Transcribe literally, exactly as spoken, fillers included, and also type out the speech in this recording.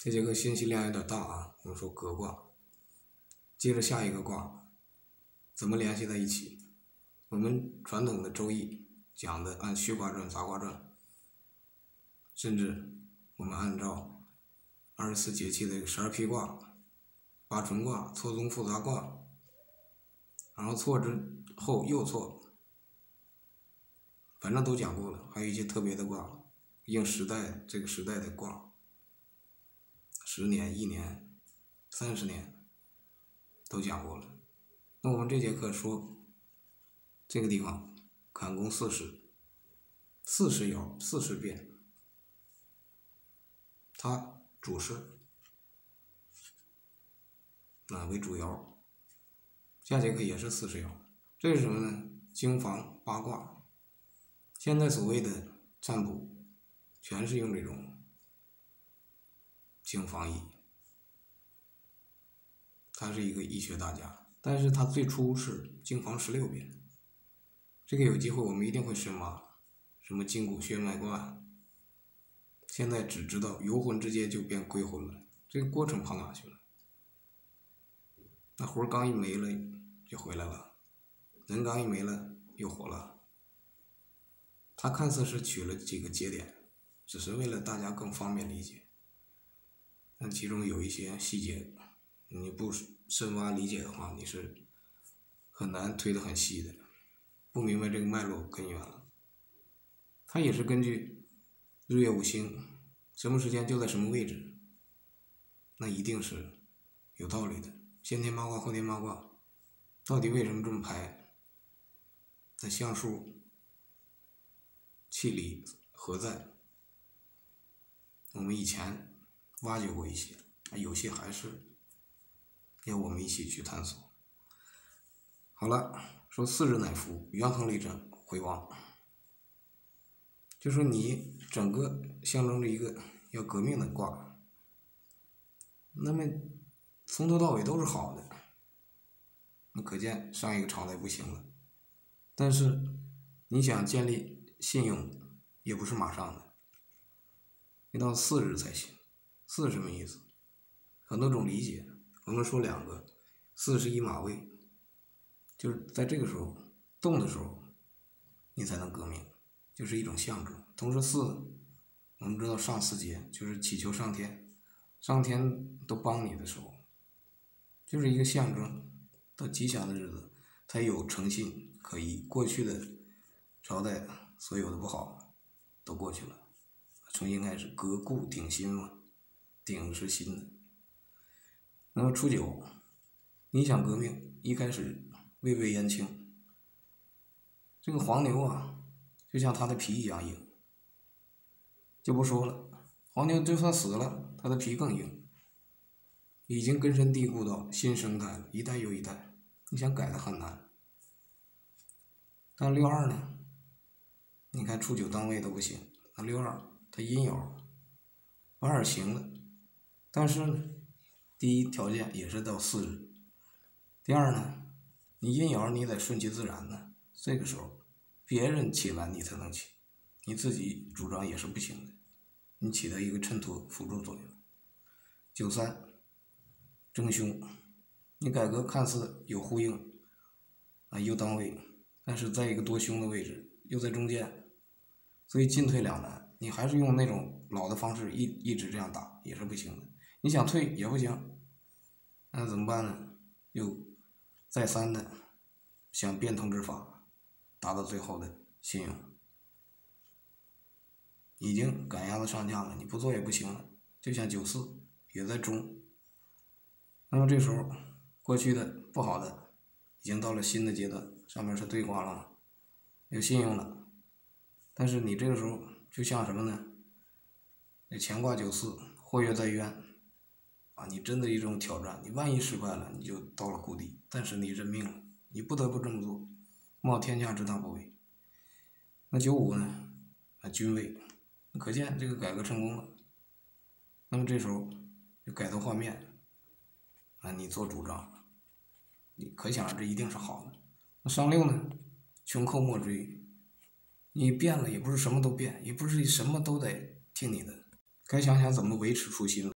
这节课信息量有点大啊，我们说革卦，接着下一个卦，怎么联系在一起？我们传统的周易讲的按序卦传、杂卦传，甚至我们按照二十四节气的十二辟卦、八纯卦、错综复杂卦，然后错之后又错，反正都讲过了。还有一些特别的卦，应时代这个时代的卦，十年、一年、三十年都讲过了。那我们这节课说这个地方坎宫四十，四十爻，四十变，它主事那为主爻，下节课也是四十爻。这是什么呢？经房八卦。现在所谓的占卜全是用这种经房易，他是一个医学大家，但是他最初是经房十六变。这个有机会我们一定会深挖，什么筋骨血脉卦，现在只知道游魂之间就变归魂了，这个过程跑哪去了？那魂刚一没了就回来了，人刚一没了又活了。他看似是取了几个节点，只是为了大家更方便理解，但其中有一些细节你不深挖理解的话，你是很难推得很细的，不明白这个脉络根源了。它也是根据日月五星什么时间就在什么位置，那一定是有道理的。先天八卦后天八卦到底为什么这么排？那象数气理何在？我们以前挖掘过一些，有些还是要我们一起去探索。好了，说四日乃孚，元亨利贞，回旺，就说你整个象征着一个要革命的卦，那么从头到尾都是好的，那可见上一个朝代不行了。但是你想建立信用也不是马上的，要到四日才行。四什么意思？很多种理解，我们说两个，四是一马位，就是在这个时候动的时候你才能革命，就是一种象征。同时四我们知道上四节就是祈求上天，上天都帮你的时候，就是一个象征，到吉祥的日子才有诚信可依。过去的朝代所有的不好都过去了，重新开始，革故鼎新嘛，鼎是新的。那么初九你想革命，一开始位位燕青，这个黄牛啊就像它的皮一样硬，就不说了，黄牛就算死了它的皮更硬，已经根深蒂固到新生态了，一代又一代，你想改的很难。但六二呢，你看初九当位都不行，那六二它阴爻反而行了，但是呢第一条件也是到四日，第二呢你阴爻你得顺其自然呢，这个时候别人起完你才能起，你自己主张也是不行的，你起到一个衬托辅助作用。九三争凶，你改革看似有呼应啊，又当位，但是在一个多凶的位置，又在中间，所以进退两难。你还是用那种老的方式一一直这样打也是不行的，你想退也不行，那怎么办呢？又再三的想变通之法，达到最后的信用，已经赶鸭子上架了，你不做也不行了。就像九四也在中，那么这时候过去的不好的已经到了新的阶段，上面是对卦了嘛，有信用了，但是你这个时候就像什么呢？那乾卦九四，或跃在渊啊，你真的一种挑战，你万一失败了你就到了谷底，但是你认命了，你不得不这么做，冒天下之大不韪。那九五呢啊，君位，可见这个改革成功了。那么这时候就改头换面啊，你做主张，你可想而知一定是好的。那上六呢，穷寇莫追，你变了也不是什么都变，也不是什么都得听你的，该想想怎么维持初心了。